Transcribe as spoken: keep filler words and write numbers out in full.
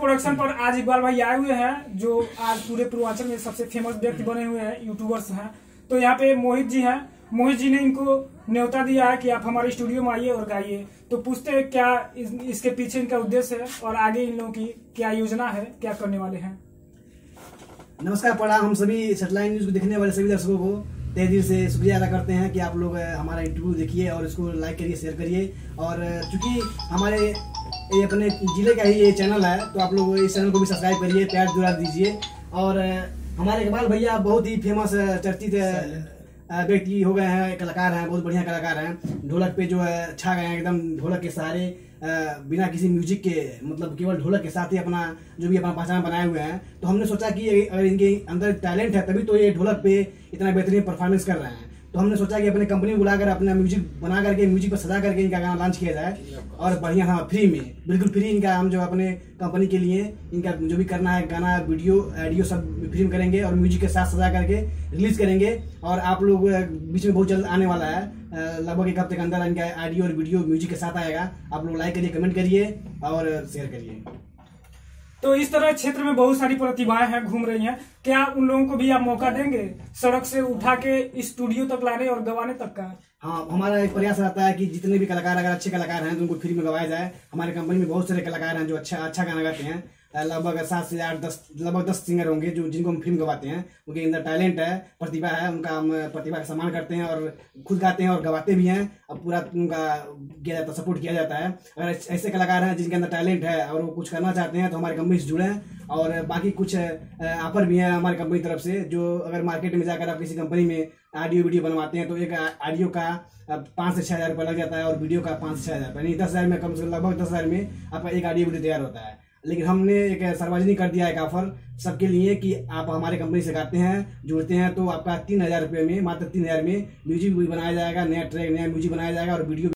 Production पर आज इकबाल भाई आए हुए हैं, जो आज पूरे पूर्वांचल में सबसे फेमस व्यक्ति बने हुए हैं, यूट्यूबर्स हैं। तो यहाँ पे मोहित जी हैं। मोहित जी ने इनको न्योता दिया है कि आप हमारे स्टूडियो में आइए और गाइए। तो पूछते हैं क्या इस, इसके पीछे इनका उद्देश्य है और आगे इन लोगों की क्या योजना है, क्या करने वाले हैं। नमस्कार, प्रणाम। हम सभी सेटेलाइट न्यूज को देखने वाले सभी दर्शकों को तहे दिल से शुक्रिया अदा करते हैं कि आप लोग हमारा इंटरव्यू देखिए और इसको लाइक करिए, शेयर करिए। और चूंकि हमारे ये अपने जिले का ही ये चैनल है, तो आप लोग इस चैनल को भी सब्सक्राइब करिए, प्यार दुलार दीजिए। और हमारे इकबाल भैया बहुत ही फेमस चर्चित व्यक्ति हो गए हैं, कलाकार हैं, बहुत बढ़िया कलाकार हैं। ढोलक पे जो है छा गए हैं एकदम, ढोलक के सहारे, बिना किसी म्यूजिक के, मतलब केवल ढोलक के साथ ही अपना जो भी अपना पहचान बनाए हुए हैं। तो हमने सोचा कि अगर इनके अंदर टैलेंट है तभी तो ये ढोलक पे इतना बेहतरीन परफॉर्मेंस कर रहे हैं। तो हमने सोचा कि अपने कंपनी बुलाकर अपना म्यूजिक बना करके, म्यूजिक पर सजा करके इनका गाना लॉन्च किया जाए और बढ़िया, हाँ, फ्री में, बिल्कुल फ्री इनका हम जो अपने कंपनी के लिए इनका जो भी करना है, गाना, वीडियो, ऑडियो सब फ्री में करेंगे और म्यूजिक के साथ सजा करके रिलीज करेंगे। और आप लोग बीच में बहुत जल्द आने वाला है, लगभग एक हफ्ते के अंदर इनका ऑडियो और वीडियो म्यूजिक के साथ आएगा। आप लोग लाइक करिए, कमेंट करिए और शेयर करिए। तो इस तरह क्षेत्र में बहुत सारी प्रतिभाएं हैं, घूम रही हैं। क्या उन लोगों को भी आप मौका देंगे सड़क से उठा के स्टूडियो तक लाने और गवाने तक का? हाँ, हमारा एक प्रयास रहता है कि जितने भी कलाकार अगर अच्छे कलाकार हैं तो उनको फ्री में गवाया जाए। हमारे कंपनी में बहुत सारे कलाकार हैं जो अच्छा अच्छा गाना गाते हैं, लगभग सात से आठ दस लगभग दस सिंगर होंगे जो जिनको हम फिल्म गवाते हैं। उनके अंदर टैलेंट है, प्रतिभा है, उनका हम प्रतिभा का सम्मान करते हैं और खुद गाते हैं और गवाते भी हैं और पूरा उनका किया जाता, सपोर्ट किया जाता है। अगर ऐसे कलाकार हैं जिनके अंदर टैलेंट है और वो कुछ करना चाहते हैं तो हमारी कंपनी से जुड़े। और बाकी कुछ ऑफर भी है हमारी कंपनी तरफ से, जो अगर मार्केट में जाकर आप किसी कंपनी में ऑडियो वीडियो बनवाते हैं तो एक ऑडियो का पाँच से छह हजार रुपये लग जाता है और वीडियो का पाँच से छह हजार रुपये, नहीं दस हजार में, कम से लगभग दस हजार में आपका एक ऑडियो वीडियो तैयार होता है। लेकिन हमने एक सार्वजनिक कर दिया एक ऑफर सबके लिए कि आप हमारे कंपनी से गाते हैं, जुड़ते हैं तो आपका तीन हजार रुपये में, मात्र तीन हजार में म्यूजिक भी बनाया जाएगा, नया ट्रैक, नया म्यूजिक बनाया जाएगा और वीडियो